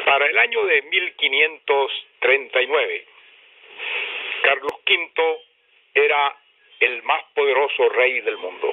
Para el año de 1539, Carlos V era el más poderoso rey del mundo.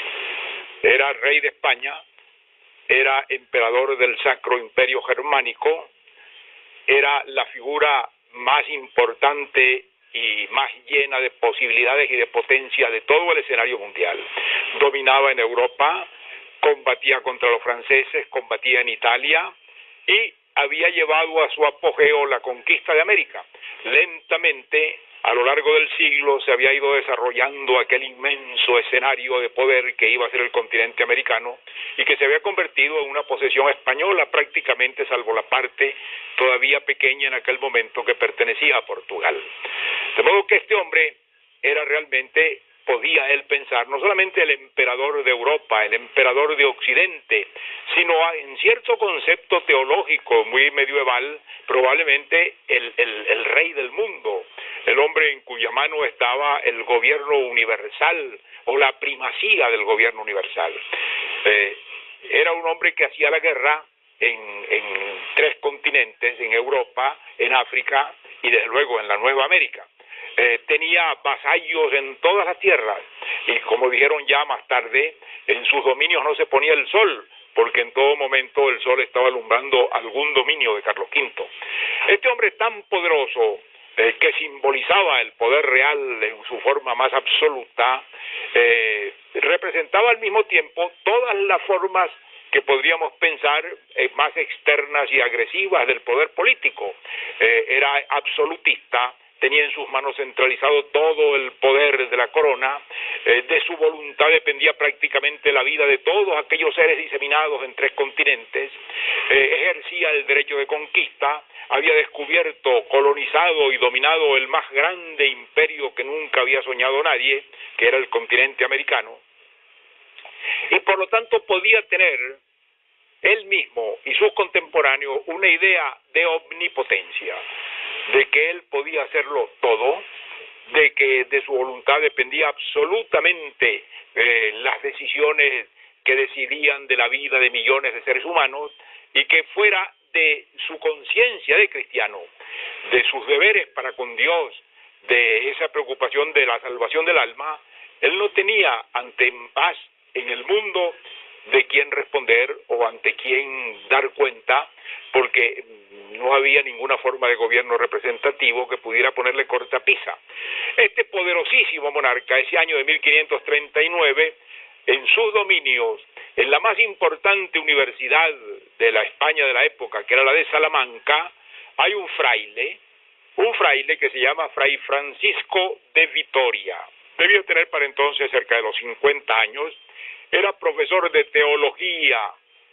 Era rey de España, era emperador del Sacro Imperio Germánico, era la figura más importante y más llena de posibilidades y de potencia de todo el escenario mundial. Dominaba en Europa, combatía contra los franceses, combatía en Italia y había llevado a su apogeo la conquista de América. Lentamente, a lo largo del siglo, se había ido desarrollando aquel inmenso escenario de poder que iba a ser el continente americano y que se había convertido en una posesión española prácticamente, salvo la parte todavía pequeña en aquel momento que pertenecía a Portugal. De modo que este hombre era realmente, podía él pensar, no solamente el emperador de Europa, el emperador de Occidente, sino en cierto concepto teológico muy medieval, probablemente el rey del mundo, el hombre en cuya mano estaba el gobierno universal o la primacía del gobierno universal. Era un hombre que hacía la guerra en 3 continentes, en Europa, en África y desde luego en la Nueva América. Tenía vasallos en todas las tierras y, como dijeron ya más tarde, en sus dominios no se ponía el sol, porque en todo momento el sol estaba alumbrando algún dominio de Carlos V. Este hombre tan poderoso, que simbolizaba el poder real en su forma más absoluta, representaba al mismo tiempo todas las formas que podríamos pensar más externas y agresivas del poder político. Era absolutista, tenía en sus manos centralizado todo el poder de la corona, de su voluntad dependía prácticamente la vida de todos aquellos seres diseminados en 3 continentes, ejercía el derecho de conquista, había descubierto, colonizado y dominado el más grande imperio que nunca había soñado nadie, que era el continente americano, y por lo tanto podía tener él mismo y sus contemporáneos una idea de omnipotencia, de que él podía hacerlo todo, de que de su voluntad dependía absolutamente las decisiones que decidían de la vida de millones de seres humanos y que fuera de su conciencia de cristiano, de sus deberes para con Dios, de esa preocupación de la salvación del alma, él no tenía ante más en el mundo de quién responder o ante quién dar cuenta, porque no había ninguna forma de gobierno representativo que pudiera ponerle cortapisa. Este poderosísimo monarca, ese año de 1539, en sus dominios, en la más importante universidad de la España de la época, que era la de Salamanca, hay un fraile que se llama Fray Francisco de Vitoria. Debió tener para entonces cerca de los 50 años, era profesor de teología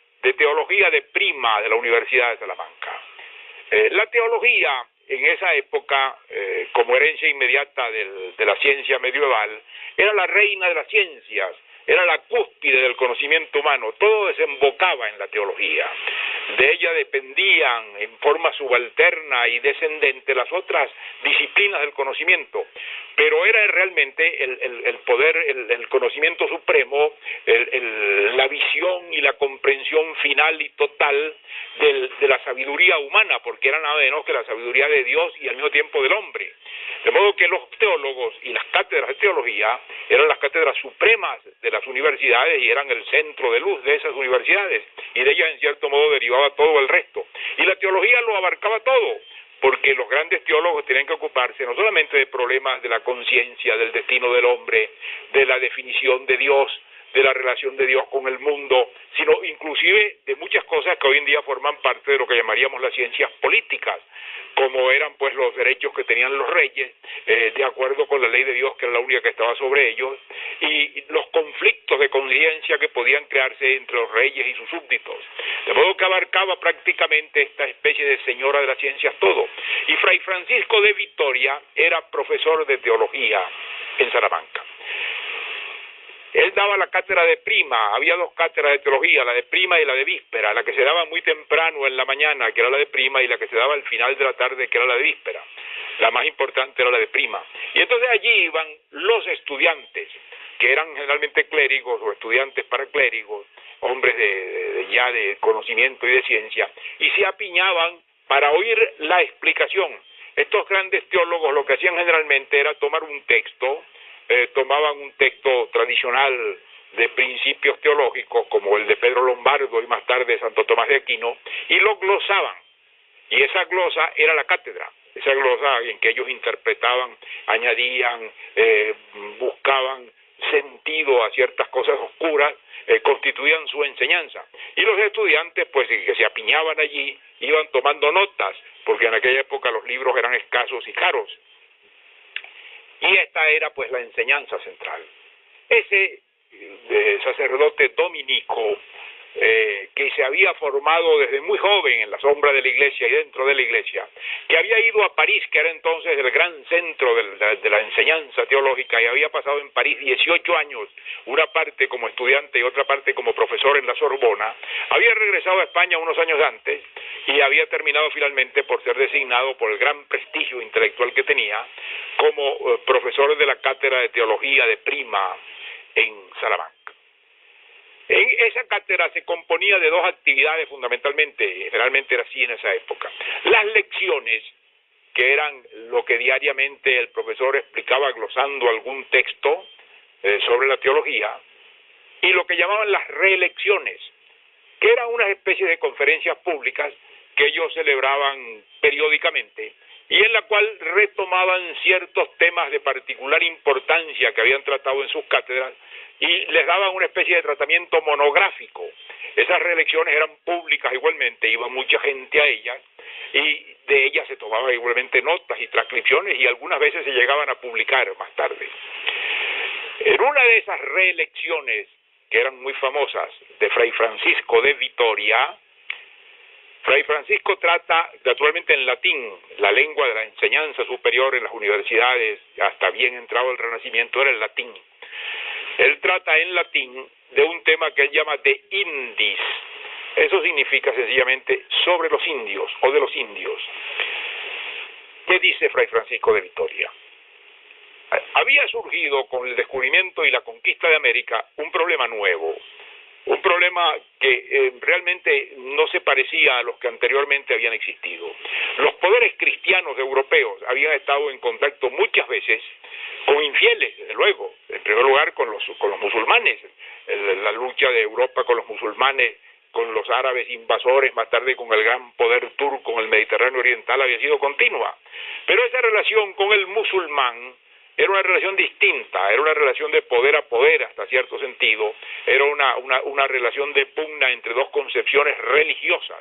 de prima de la Universidad de Salamanca. La teología en esa época, como herencia inmediata de la ciencia medieval, era la reina de las ciencias, era la cúspide del conocimiento humano, todo desembocaba en la teología. De ella dependían en forma subalterna y descendente las otras disciplinas del conocimiento, pero era realmente el poder, el conocimiento supremo, la visión y la comprensión final y total de la sabiduría humana, porque era nada menos que la sabiduría de Dios y al mismo tiempo del hombre. De modo que los teólogos y las cátedras de teología eran las cátedras supremas de las universidades y eran el centro de luz de esas universidades, y de ellas en cierto modo derivaba todo el resto. Y la teología lo abarcaba todo, porque los grandes teólogos tenían que ocuparse no solamente de problemas de la conciencia, del destino del hombre, de la definición de Dios, de la relación de Dios con el mundo, sino inclusive de muchas cosas que hoy en día forman parte de lo que llamaríamos las ciencias políticas, como eran pues los derechos que tenían los reyes, de acuerdo con la ley de Dios, que era la única que estaba sobre ellos, y los conflictos de conciencia que podían crearse entre los reyes y sus súbditos. De modo que abarcaba prácticamente esta especie de señora de las ciencias todo. Y Fray Francisco de Vitoria era profesor de teología en Salamanca. Él daba la cátedra de prima, había 2 cátedras de teología, la de prima y la de víspera, la que se daba muy temprano en la mañana, que era la de prima, y la que se daba al final de la tarde, que era la de víspera. La más importante era la de prima. Y entonces allí iban los estudiantes, que eran generalmente clérigos o estudiantes para clérigos, hombres ya de conocimiento y de ciencia, y se apiñaban para oír la explicación. Estos grandes teólogos lo que hacían generalmente era tomar un texto, tomaban un texto tradicional de principios teológicos, como el de Pedro Lombardo y más tarde Santo Tomás de Aquino, y lo glosaban. Y esa glosa era la cátedra, esa glosa en que ellos interpretaban, añadían, buscaban sentido a ciertas cosas oscuras, constituían su enseñanza. Y los estudiantes, pues, que se apiñaban allí, iban tomando notas, porque en aquella época los libros eran escasos y caros. Y esta era, pues, la enseñanza central. Ese sacerdote dominico, que se había formado desde muy joven en la sombra de la iglesia y dentro de la iglesia, que había ido a París, que era entonces el gran centro de la enseñanza teológica, y había pasado en París 18 años, una parte como estudiante y otra parte como profesor en la Sorbona, había regresado a España unos años antes y había terminado finalmente por ser designado, por el gran prestigio intelectual que tenía, como profesor de la cátedra de teología de Prima en Salamanca. En esa cátedra se componía de dos actividades fundamentalmente, generalmente era así en esa época. Las lecciones, que eran lo que diariamente el profesor explicaba glosando algún texto sobre la teología, y lo que llamaban las relecciones, que eran una especie de conferencias públicas que ellos celebraban periódicamente, y en la cual retomaban ciertos temas de particular importancia que habían tratado en sus cátedras, y les daban una especie de tratamiento monográfico. Esas reelecciones eran públicas igualmente, iba mucha gente a ellas, y de ellas se tomaban igualmente notas y transcripciones, y algunas veces se llegaban a publicar más tarde. En una de esas reelecciones, que eran muy famosas, de Fray Francisco de Vitoria, Fray Francisco trata, naturalmente en latín, la lengua de la enseñanza superior en las universidades, hasta bien entrado el Renacimiento, era el latín. Él trata en latín de un tema que él llama de indis. Eso significa sencillamente sobre los indios o de los indios. ¿Qué dice Fray Francisco de Vitoria? Había surgido con el descubrimiento y la conquista de América un problema nuevo, un problema que realmente no se parecía a los que anteriormente habían existido. Los poderes cristianos europeos habían estado en contacto muchas veces con infieles, desde luego, en primer lugar con los musulmanes, la lucha de Europa con los musulmanes, con los árabes invasores, más tarde con el gran poder turco en el Mediterráneo Oriental había sido continua. Pero esa relación con el musulmán era una relación distinta, era una relación de poder a poder hasta cierto sentido, era una relación de pugna entre dos concepciones religiosas.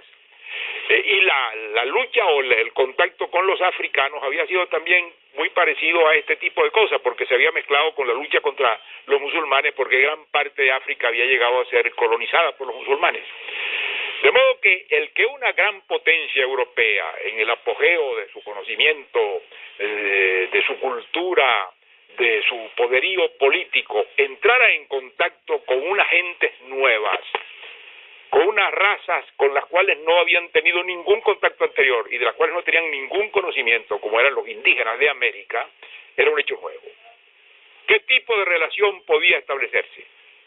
Y la lucha o el contacto con los africanos había sido también muy parecido a este tipo de cosas, porque se había mezclado con la lucha contra los musulmanes, porque gran parte de África había llegado a ser colonizada por los musulmanes. De modo que el que una gran potencia europea, en el apogeo de su conocimiento, de su cultura, de su poderío político, entrara en contacto con unas gentes nuevas, con unas razas con las cuales no habían tenido ningún contacto anterior y de las cuales no tenían ningún conocimiento, como eran los indígenas de América, era un hecho nuevo. ¿Qué tipo de relación podía establecerse?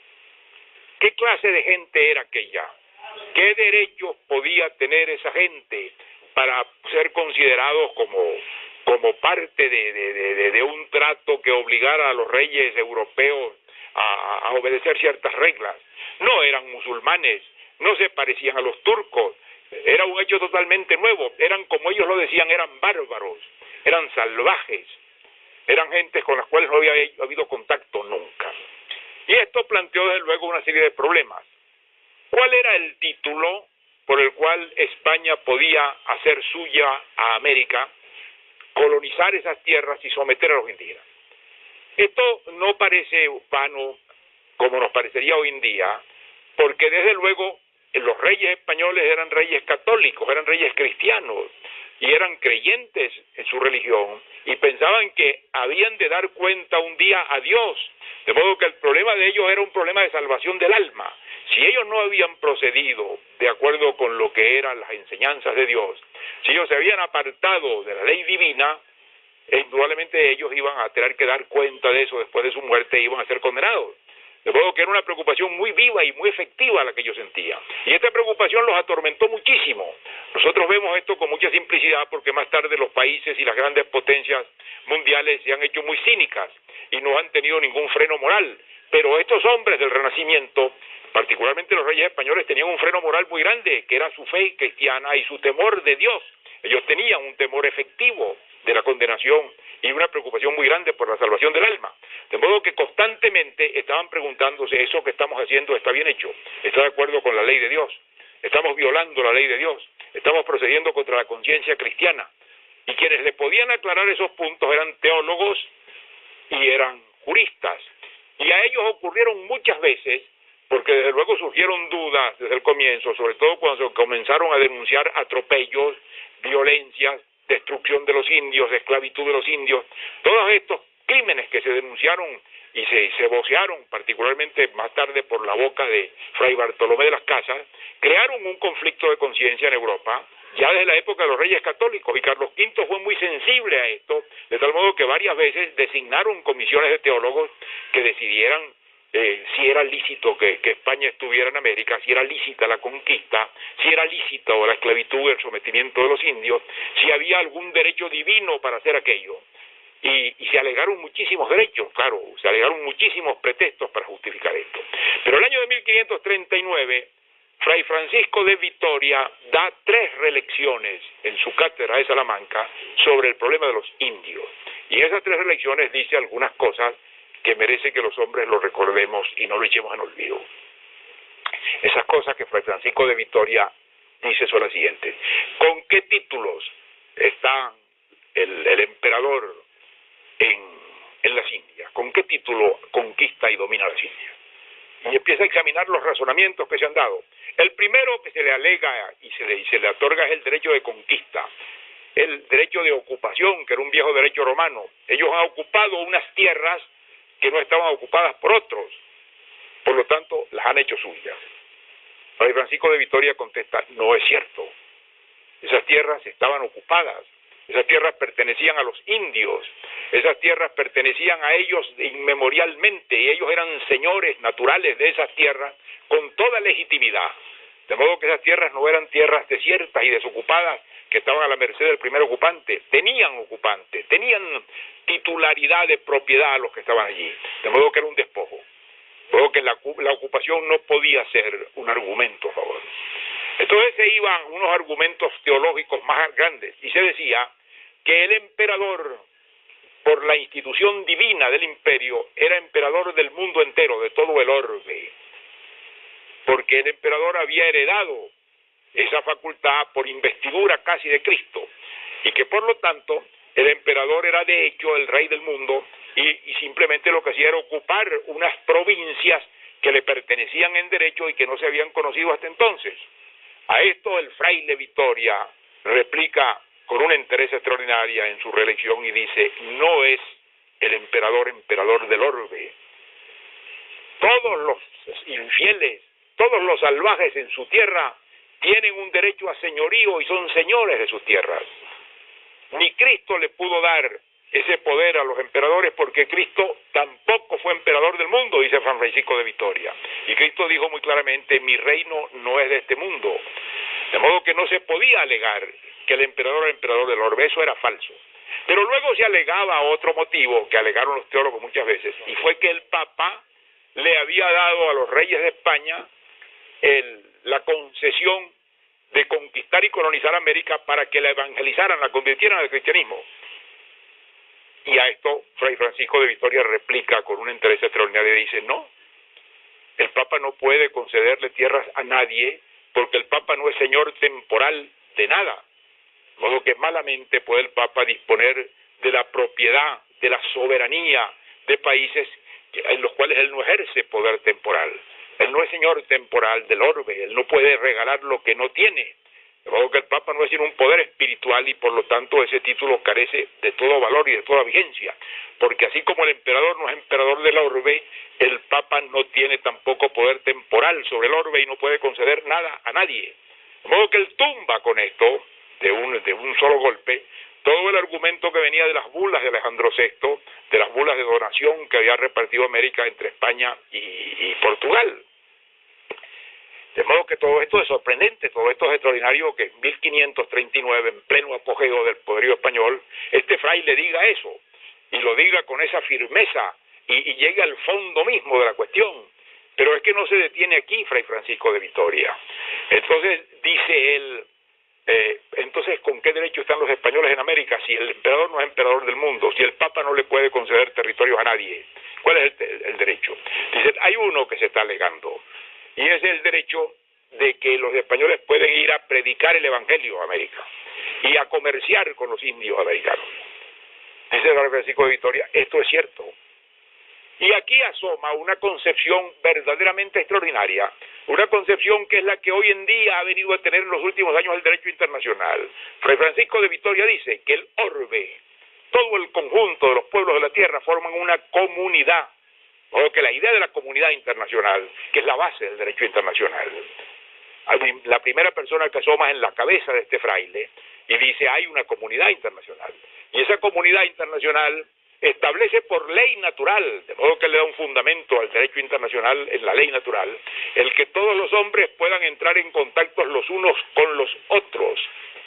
¿Qué clase de gente era aquella? ¿Qué derechos podía tener esa gente para ser considerados como parte de un trato que obligara a los reyes europeos a obedecer ciertas reglas? No eran musulmanes, no se parecían a los turcos, era un hecho totalmente nuevo, eran, como ellos lo decían, eran bárbaros, eran salvajes, eran gentes con las cuales no había habido contacto nunca. Y esto planteó desde luego una serie de problemas. ¿Cuál era el título por el cual España podía hacer suya a América, colonizar esas tierras y someter a los indígenas? Esto no parece vano como nos parecería hoy en día, porque desde luego los reyes españoles eran reyes católicos, eran reyes cristianos, y eran creyentes en su religión, y pensaban que habían de dar cuenta un día a Dios, de modo que el problema de ellos era un problema de salvación del alma. Si ellos no habían procedido de acuerdo con lo que eran las enseñanzas de Dios, si ellos se habían apartado de la ley divina, indudablemente ellos iban a tener que dar cuenta de eso después de su muerte e iban a ser condenados. De modo que era una preocupación muy viva y muy efectiva la que ellos sentían. Y esta preocupación los atormentó muchísimo. Nosotros vemos esto con mucha simplicidad porque más tarde los países y las grandes potencias mundiales se han hecho muy cínicas y no han tenido ningún freno moral. Pero estos hombres del Renacimiento, particularmente los reyes españoles, tenían un freno moral muy grande, que era su fe cristiana y su temor de Dios. Ellos tenían un temor efectivo de la condenación y una preocupación muy grande por la salvación del alma. De modo que constantemente estaban preguntándose, ¿eso que estamos haciendo está bien hecho? ¿Está de acuerdo con la ley de Dios? ¿Estamos violando la ley de Dios? ¿Estamos procediendo contra la conciencia cristiana? Y quienes le podían aclarar esos puntos eran teólogos y eran juristas. Y a ellos ocurrieron muchas veces, porque desde luego surgieron dudas desde el comienzo, sobre todo cuando se comenzaron a denunciar atropellos, violencias, destrucción de los indios, esclavitud de los indios, todos estos crímenes que se denunciaron y se vocearon, particularmente más tarde por la boca de Fray Bartolomé de las Casas, crearon un conflicto de conciencia en Europa, ya desde la época de los reyes católicos, y Carlos V fue muy sensible a esto, de tal modo que varias veces designaron comisiones de teólogos que decidieran si era lícito que España estuviera en América, si era lícita la conquista, si era lícito la esclavitud, el sometimiento de los indios, si había algún derecho divino para hacer aquello. Y se alegaron muchísimos derechos, claro, se alegaron muchísimos pretextos para justificar esto. Pero el año de 1539, Fray Francisco de Vitoria da 3 relecciones en su cátedra de Salamanca sobre el problema de los indios. Y en esas 3 relecciones dice algunas cosas que merece que los hombres lo recordemos y no lo echemos en olvido. Esas cosas que Fray Francisco de Vitoria dice son las siguientes. ¿Con qué títulos está el emperador en las Indias? ¿Con qué título conquista y domina las Indias? Y empieza a examinar los razonamientos que se han dado. El primero que se le alega y se le otorga es el derecho de conquista, el derecho de ocupación, que era un viejo derecho romano. Ellos han ocupado unas tierras que no estaban ocupadas por otros, por lo tanto las han hecho suyas. Fray Francisco de Vitoria contesta, no es cierto, esas tierras estaban ocupadas, esas tierras pertenecían a los indios, esas tierras pertenecían a ellos inmemorialmente y ellos eran señores naturales de esas tierras con toda legitimidad, de modo que esas tierras no eran tierras desiertas y desocupadas que estaban a la merced del primer ocupante, tenían ocupante, tenían titularidad de propiedad a los que estaban allí, de modo que era un despojo, de modo que la ocupación no podía ser un argumento a favor. Entonces se iban unos argumentos teológicos más grandes y se decía que el emperador, por la institución divina del imperio, era emperador del mundo entero, de todo el orbe, porque el emperador había heredado esa facultad por investidura casi de Cristo, y que por lo tanto el emperador era de hecho el rey del mundo y simplemente lo que hacía era ocupar unas provincias que le pertenecían en derecho y que no se habían conocido hasta entonces. A esto el fraile Vitoria replica con una entereza extraordinaria en su reelección y dice, no es el emperador emperador del orbe. Todos los infieles, todos los salvajes en su tierra tienen un derecho a señorío y son señores de sus tierras. Ni Cristo le pudo dar ese poder a los emperadores porque Cristo tampoco fue emperador del mundo, dice San Francisco de Vitoria. Y Cristo dijo muy claramente, mi reino no es de este mundo. De modo que no se podía alegar que el emperador era emperador del orbe, eso era falso. Pero luego se alegaba otro motivo que alegaron los teólogos muchas veces, y fue que el Papa le había dado a los reyes de España la concesión de conquistar y colonizar América para que la evangelizaran, la convirtieran al cristianismo. Y a esto Fray Francisco de Vitoria replica con un interés extraordinario y dice, no, el Papa no puede concederle tierras a nadie porque el Papa no es señor temporal de nada. De modo que malamente puede el Papa disponer de la propiedad, de la soberanía de países en los cuales él no ejerce poder temporal. Él no es señor temporal del orbe, él no puede regalar lo que no tiene. De modo que el Papa no es sino un poder espiritual y por lo tanto ese título carece de todo valor y de toda vigencia. Porque así como el emperador no es emperador del orbe, el Papa no tiene tampoco poder temporal sobre el orbe y no puede conceder nada a nadie. De modo que él tumba con esto, de un solo golpe, todo el argumento que venía de las bulas de Alejandro VI, de las bulas de donación que había repartido América entre España y Portugal. De modo que todo esto es sorprendente, todo esto es extraordinario, que en 1539, en pleno apogeo del poderío español, este fraile diga eso, y lo diga con esa firmeza, y llegue al fondo mismo de la cuestión. Pero es que no se detiene aquí Fray Francisco de Vitoria. Entonces dice él, entonces ¿con qué derecho están los españoles en América si el emperador no es emperador del mundo, si el Papa no le puede conceder territorios a nadie? ¿Cuál es el derecho? Dice, hay uno que se está alegando, y es el derecho de que los españoles pueden ir a predicar el Evangelio a América y a comerciar con los indios americanos. Dice Fray Francisco de Vitoria, esto es cierto. Y aquí asoma una concepción verdaderamente extraordinaria, una concepción que es la que hoy en día ha venido a tener en los últimos años el derecho internacional. Fray Francisco de Vitoria dice que el orbe, todo el conjunto de los pueblos de la tierra forman una comunidad, o que la idea de la comunidad internacional, que es la base del derecho internacional. La primera persona que asoma en la cabeza de este fraile y dice hay una comunidad internacional, y esa comunidad internacional establece por ley natural, de modo que le da un fundamento al derecho internacional en la ley natural, el que todos los hombres puedan entrar en contacto los unos con los otros,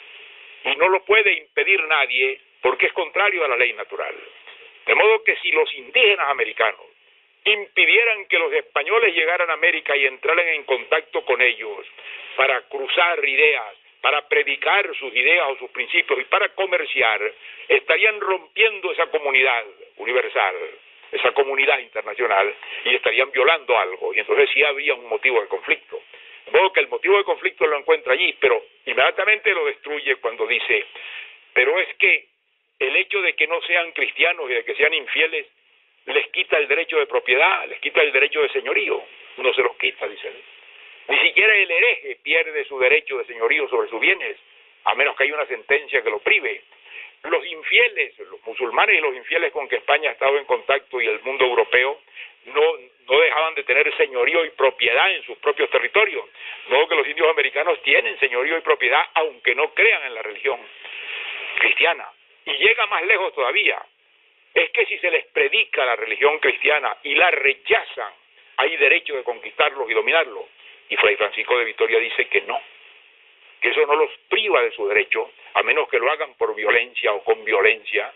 y no lo puede impedir nadie porque es contrario a la ley natural. De modo que si los indígenas americanos impidieran que los españoles llegaran a América y entraran en contacto con ellos para cruzar ideas, para predicar sus ideas o sus principios y para comerciar, estarían rompiendo esa comunidad universal, esa comunidad internacional, y estarían violando algo, y entonces sí habría un motivo de conflicto. De modo que el motivo de conflicto lo encuentra allí, pero inmediatamente lo destruye cuando dice, pero es que el hecho de que no sean cristianos y de que sean infieles les quita el derecho de propiedad, les quita el derecho de señorío, no se los quita, dice él. Ni siquiera el hereje pierde su derecho de señorío sobre sus bienes, a menos que haya una sentencia que lo prive. Los infieles, los musulmanes y los infieles con que España ha estado en contacto y el mundo europeo, no dejaban de tener señorío y propiedad en sus propios territorios. No que los indios americanos tienen señorío y propiedad, aunque no crean en la religión cristiana. Y llega más lejos todavía. Es que si se les predica la religión cristiana y la rechazan, hay derecho de conquistarlos y dominarlos. Y Fray Francisco de Vitoria dice que no, que eso no los priva de su derecho, a menos que lo hagan por violencia o con violencia,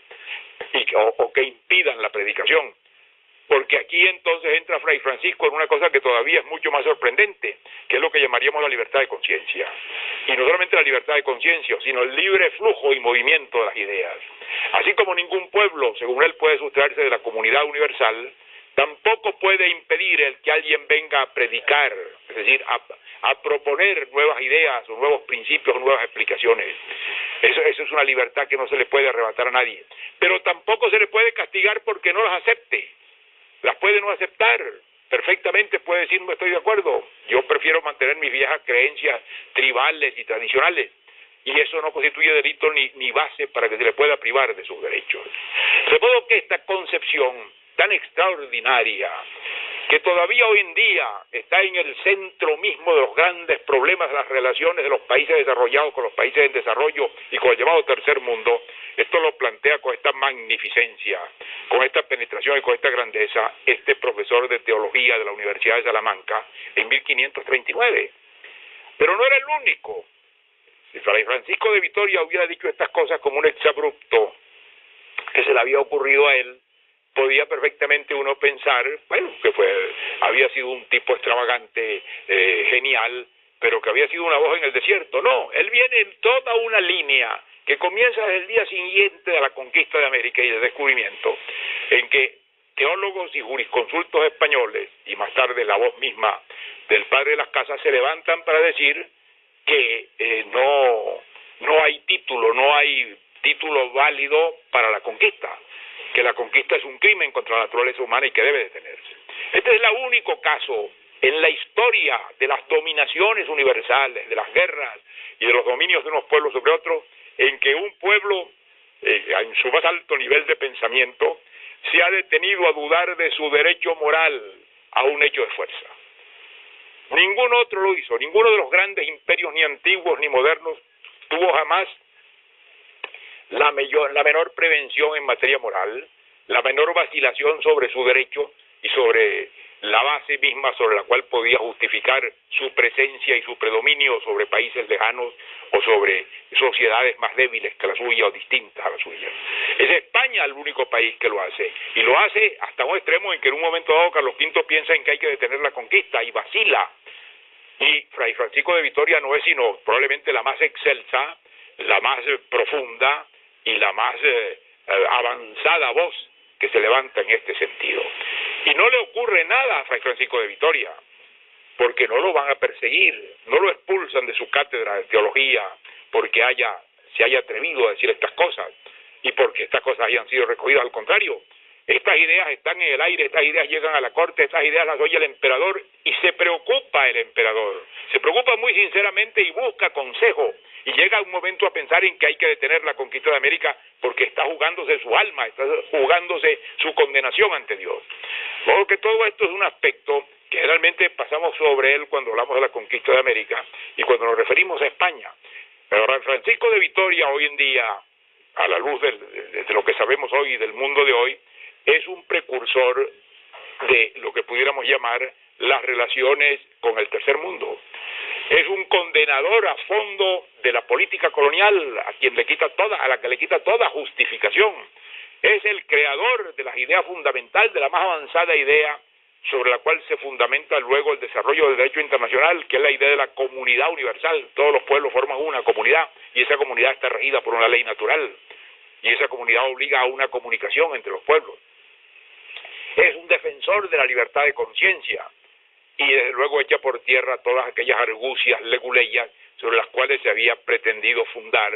o que impidan la predicación. Porque aquí entonces entra Fray Francisco en una cosa que todavía es mucho más sorprendente, que es lo que llamaríamos la libertad de conciencia. Y no solamente la libertad de conciencia, sino el libre flujo y movimiento de las ideas. Así como ningún pueblo, según él, puede sustraerse de la comunidad universal, tampoco puede impedir el que alguien venga a predicar, es decir, a proponer nuevas ideas o nuevos principios o nuevas explicaciones. Eso es una libertad que no se le puede arrebatar a nadie. Pero tampoco se le puede castigar porque no las acepte. Las puede no aceptar, perfectamente puede decir no estoy de acuerdo, yo prefiero mantener mis viejas creencias tribales y tradicionales, y eso no constituye delito ni base para que se le pueda privar de sus derechos. De modo que esta concepción tan extraordinaria, que todavía hoy en día está en el centro mismo de los grandes problemas de las relaciones de los países desarrollados con los países en desarrollo y con el llamado tercer mundo, esto lo plantea con esta magnificencia, con esta penetración y con esta grandeza, este profesor de teología de la Universidad de Salamanca en 1539. Pero no era el único. Si Fray Francisco de Vitoria hubiera dicho estas cosas como un exabrupto que se le había ocurrido a él, podía perfectamente uno pensar, bueno, que había sido un tipo extravagante, genial, pero que había sido una voz en el desierto. No, él viene en toda una línea que comienza desde el día siguiente de la conquista de América y del descubrimiento, en que teólogos y jurisconsultos españoles, y más tarde la voz misma del padre de las casas, se levantan para decir que no hay título válido para la conquista, que la conquista es un crimen contra la naturaleza humana y que debe detenerse. Este es el único caso en la historia de las dominaciones universales, de las guerras y de los dominios de unos pueblos sobre otros, en que un pueblo, en su más alto nivel de pensamiento, se ha detenido a dudar de su derecho moral a un hecho de fuerza. Ningún otro lo hizo, ninguno de los grandes imperios, ni antiguos ni modernos, tuvo jamás la menor prevención en materia moral, la menor vacilación sobre su derecho y sobre la base misma sobre la cual podía justificar su presencia y su predominio sobre países lejanos o sobre sociedades más débiles que la suya o distintas a la suya. Es España el único país que lo hace, y lo hace hasta un extremo en que en un momento dado Carlos V piensa en que hay que detener la conquista y vacila. Y Fray Francisco de Vitoria no es sino probablemente la más excelsa, la más profunda y la más avanzada voz que se levanta en este sentido. Y no le ocurre nada a Fray Francisco de Vitoria, porque no lo van a perseguir, no lo expulsan de su cátedra de teología porque se haya atrevido a decir estas cosas y porque estas cosas hayan sido recogidas. Al contrario, estas ideas están en el aire, estas ideas llegan a la corte, estas ideas las oye el emperador y se preocupa el emperador, se preocupa muy sinceramente y busca consejo. Y llega un momento a pensar en que hay que detener la conquista de América porque está jugándose su alma, está jugándose su condenación ante Dios. Porque todo esto es un aspecto que generalmente pasamos sobre él cuando hablamos de la conquista de América y cuando nos referimos a España. Pero Francisco de Vitoria hoy en día, a la luz de lo que sabemos hoy del mundo de hoy, es un precursor de lo que pudiéramos llamar las relaciones con el tercer mundo. Es un condenador a fondo de la política colonial, a la que le quita toda justificación. Es el creador de las ideas fundamentales, de la más avanzada idea sobre la cual se fundamenta luego el desarrollo del derecho internacional, que es la idea de la comunidad universal. Todos los pueblos forman una comunidad y esa comunidad está regida por una ley natural y esa comunidad obliga a una comunicación entre los pueblos. Es un defensor de la libertad de conciencia y desde luego echa por tierra todas aquellas argucias leguleyas sobre las cuales se había pretendido fundar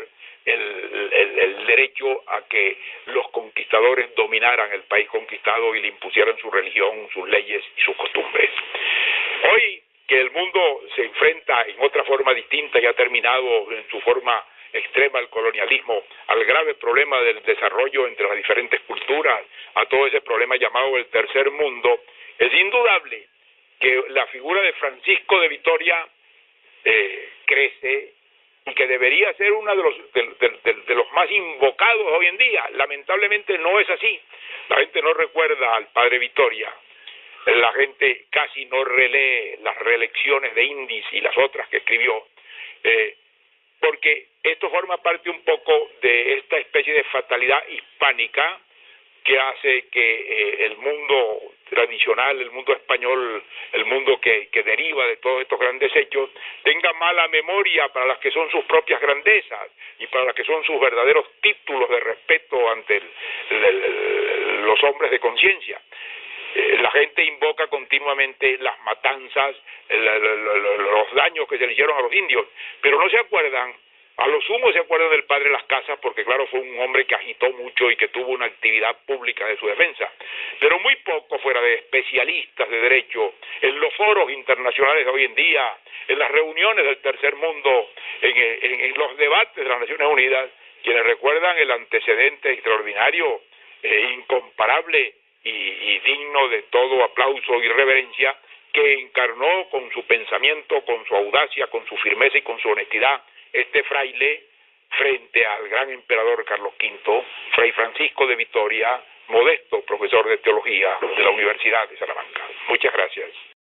el derecho a que los conquistadores dominaran el país conquistado y le impusieran su religión, sus leyes y sus costumbres. Hoy que el mundo se enfrenta en otra forma distinta y ha terminado en su forma extrema el colonialismo, al grave problema del desarrollo entre las diferentes culturas, a todo ese problema llamado el tercer mundo, es indudable que la figura de Francisco de Vitoria crece y que debería ser uno de los más invocados hoy en día. Lamentablemente no es así. La gente no recuerda al padre Vitoria, la gente casi no relee las reelecciones de Indis y las otras que escribió, porque esto forma parte un poco de esta especie de fatalidad hispánica que hace que el mundo tradicional, el mundo español, el mundo que deriva de todos estos grandes hechos, tenga mala memoria para las que son sus propias grandezas y para las que son sus verdaderos títulos de respeto ante los hombres de conciencia. La gente invoca continuamente las matanzas, los daños que se le hicieron a los indios, pero no se acuerdan. A lo sumo se acuerdan del padre Las Casas porque claro fue un hombre que agitó mucho y que tuvo una actividad pública de su defensa, pero muy poco fuera de especialistas de derecho, en los foros internacionales de hoy en día, en las reuniones del tercer mundo, en los debates de las Naciones Unidas, quienes recuerdan el antecedente extraordinario, incomparable y digno de todo aplauso y reverencia que encarnó con su pensamiento, con su audacia, con su firmeza y con su honestidad este fraile frente al gran emperador Carlos V, Fray Francisco de Vitoria, modesto profesor de teología de la Universidad de Salamanca. Muchas gracias.